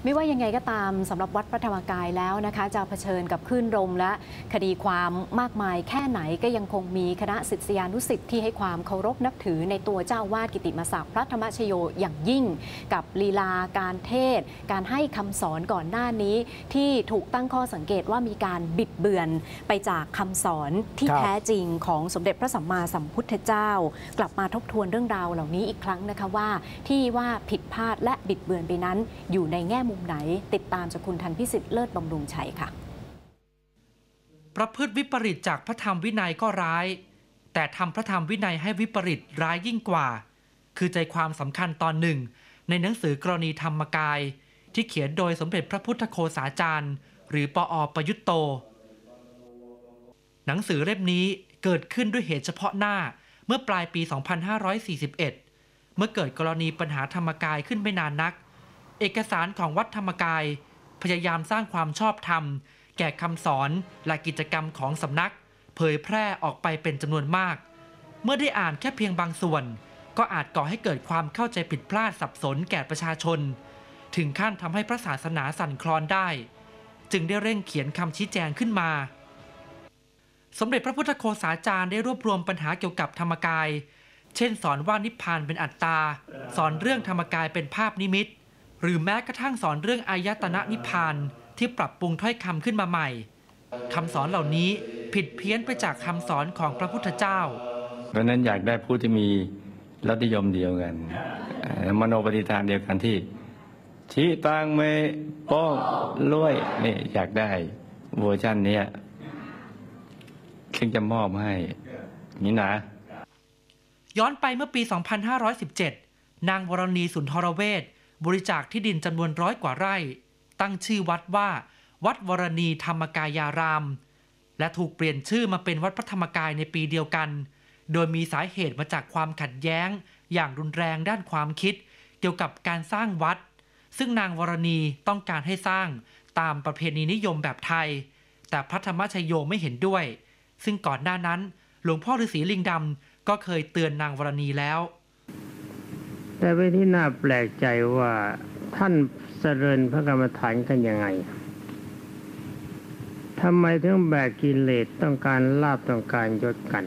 ไม่ว่ายังไงก็ตามสำหรับวัดพระธรรมกายแล้วนะคะจะเผชิญกับคลื่นลมและคดีความมากมายแค่ไหนก็ยังคงมีคณะศิษยานุศิษย์ที่ให้ความเคารพนับถือในตัวเจ้าวาดกิติมศักดิ์พระธรรมชโยอย่างยิ่งกับลีลาการเทศการให้คำสอนก่อนหน้านี้ที่ถูกตั้งข้อสังเกตว่ามีการบิดเบือนไปจากคำสอนที่แท้จริงของสมเด็จพระสัมมาสัมพุทธเจ้ากลับมาทบทวนเรื่องราวเหล่านี้อีกครั้งนะคะว่าที่ว่าผิดพลาดและบิดเบือนไปนั้นอยู่ในแง่มุมไหนติดตามจากคุณทันพิสิทธิ์เลิศบำรุงชัยค่ะประพฤติวิปริตจากพระธรรมวินัยก็ร้ายแต่ทำพระธรรมวินัยให้วิปริตร้ายยิ่งกว่าคือใจความสำคัญตอนหนึ่งในหนังสือกรณีธรรมกายที่เขียนโดยสมเด็จพระพุทธโฆษาจารย์หรือปอ.ประยุตโตหนังสือเล่มนี้เกิดขึ้นด้วยเหตุเฉพาะหน้าเมื่อปลายปี 2541 เมื่อเกิดกรณีปัญหาธรรมกายขึ้นไม่นานนักเอกสารของวัดธรรมกายพยายามสร้างความชอบธรรมแก่คำสอนและกิจกรรมของสำนักเผยแพร่ออกไปเป็นจำนวนมากเมื่อได้อ่านแค่เพียงบางส่วนก็อาจก่อให้เกิดความเข้าใจผิดพลาดสับสนแก่ประชาชนถึงขั้นทำให้พระศาสนาสั่นคลอนได้จึงได้เร่งเขียนคำชี้แจงขึ้นมาสมเด็จพระพุทธโฆษาจารย์ได้รวบรวมปัญหาเกี่ยวกับธรรมกายเช่นสอนว่านิพพานเป็นอัตตาสอนเรื่องธรรมกายเป็นภาพนิมิตหรือแม้กระทั่งสอนเรื่องอายตนะนิพพานที่ปรับปรุงถ้อยคำขึ้นมาใหม่คำสอนเหล่านี้ผิดเพี้ยนไปจากคำสอนของพระพุทธเจ้าเพราะนั้นอยากได้ผู้ที่มีรสนิยมเดียวกันมโนปฏิฐานเดียวกันที่ชี้ตังเมโป้รวยนี่อยากได้เวอร์ชันนี้ซึ่งจะมอบให้นี่นะย้อนไปเมื่อปี 2517 นางวรณีสุนทรเวชบริจาคที่ดินจำนวน100 กว่าไร่ตั้งชื่อวัดว่าวัดวรณีธรรมกายารามและถูกเปลี่ยนชื่อมาเป็นวัดพระธรรมกายในปีเดียวกันโดยมีสาเหตุมาจากความขัดแย้งอย่างรุนแรงด้านความคิดเกี่ยวกับการสร้างวัดซึ่งนางวรณีต้องการให้สร้างตามประเพณีนิยมแบบไทยแต่พระธรรมชโยไม่เห็นด้วยซึ่งก่อนหน้านั้นหลวงพ่อฤาษีลิงดำก็เคยเตือนนางวรณีแล้วแต่เป็นที่น่าแปลกใจว่าท่านเจริญพระกรรมฐานกันยังไงทำไมถึงแบกกิเลสต้องการลาภต้องการยศกัน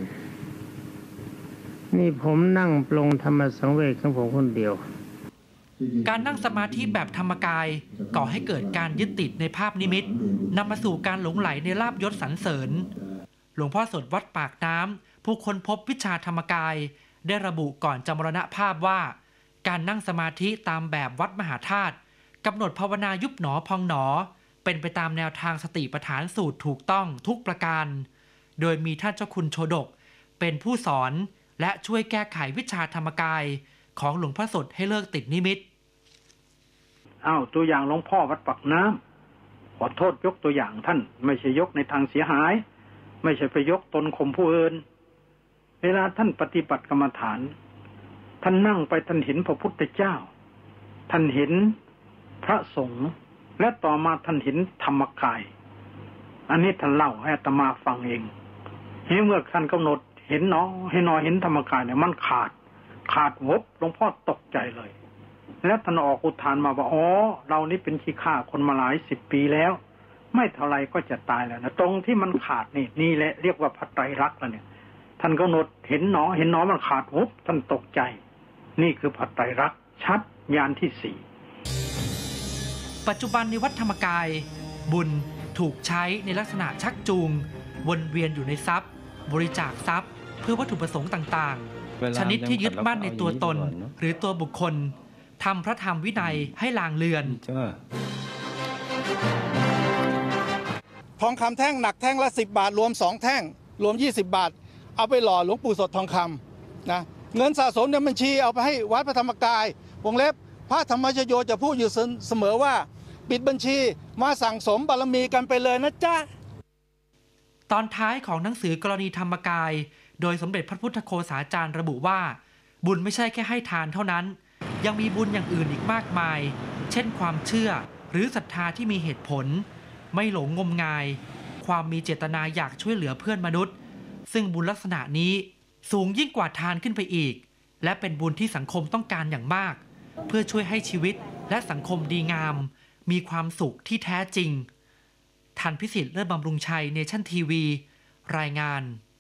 นี่ผมนั่งปลงธรรมสังเวชของผมคนเดียวการนั่งสมาธิแบบธรรมกายก่อให้เกิดการยึดติดในภาพนิมิตนำมาสู่การหลงไหลในลาภยศสรรเสริญหลวงพ่อสดวัดปากน้ำผู้ค้นพบวิชาธรรมกายได้ระบุก่อนจะมรณภาพว่าการนั่งสมาธิตามแบบวัดมหาธาตุกำหนดภาวนายุบหนอพองหนอเป็นไปตามแนวทางสติปัฏฐานสูตรถูกต้องทุกประการโดยมีท่านเจ้าคุณโชดกเป็นผู้สอนและช่วยแก้ไขวิชาธรรมกายของหลวงพ่อสดให้เลิกติดนิมิตตัวอย่างหลวงพ่อวัดปากน้ำขอโทษยกตัวอย่างท่านไม่ใช่ยกในทางเสียหายไม่ใช่ไปยกตนข่มผู้อื่นเวลาท่านปฏิบัติกรรมฐานท่านนั่งไปท่านเห็นพระพุทธเจ้าท่านเห็นพระสงฆ์และต่อมาท่านเห็นธรรมกายอันนี้ท่านเล่าให้อาตมาฟังเองเมื่อท่านกำหนดเห็นเนาะให้นอเห็นธรรมกายเนี่ยมันขาดวบหลวงพ่อตกใจเลยแล้วท่านออกอุทานมาว่าเรานี่เป็นขี้ข้าคนมาหลาย10 ปีแล้วไม่เท่าไรก็จะตายแล้วนะตรงที่มันขาดนี่แหละเรียกว่าพระไตรลักษณ์แล้วเนี่ยท่านกำหนดเห็นหนอมันขาดวุบท่านตกใจนี่คือพระไตรลักษณ์ชัดญาณที่4 ปัจจุบันในวัดธรรมกายบุญถูกใช้ในลักษณะชักจูงวนเวียนอยู่ในทรัพย์บริจาคทรัพย์เพื่อวัตถุประสงค์ต่างๆชนิดที่ยึดมั่นในตัวตนหรือตัวบุคคลทำพระธรรมวินัยให้ลางเลือนทองคำแท่งหนักแท่งละ10 บาทรวม2 แท่งรวม20 บาทเอาไปหล่อหลวงปู่สดทองคำนะเงินสะสมในบัญชีเอาไปให้วัดพระธรรมกายวงเล็บพระธรรมชโยจะพูดอยู่เสมอว่าปิดบัญชีมาสั่งสมบารมีกันไปเลยนะจ๊ะตอนท้ายของหนังสือกรณีธรรมกายโดยสมเด็จพระพุทธโฆษาจารย์ระบุว่าบุญไม่ใช่แค่ให้ทานเท่านั้นยังมีบุญอย่างอื่นอีกมากมายเช่นความเชื่อหรือศรัทธาที่มีเหตุผลไม่หลงงมงายความมีเจตนาอยากช่วยเหลือเพื่อนมนุษย์ซึ่งบุญลักษณะนี้สูงยิ่งกว่าทานขึ้นไปอีกและเป็นบุญที่สังคมต้องการอย่างมากเพื่อช่วยให้ชีวิตและสังคมดีงามมีความสุขที่แท้จริงทันพิสิทธิ์เลิศบำรุงชัยเนชั่นทีวีรายงาน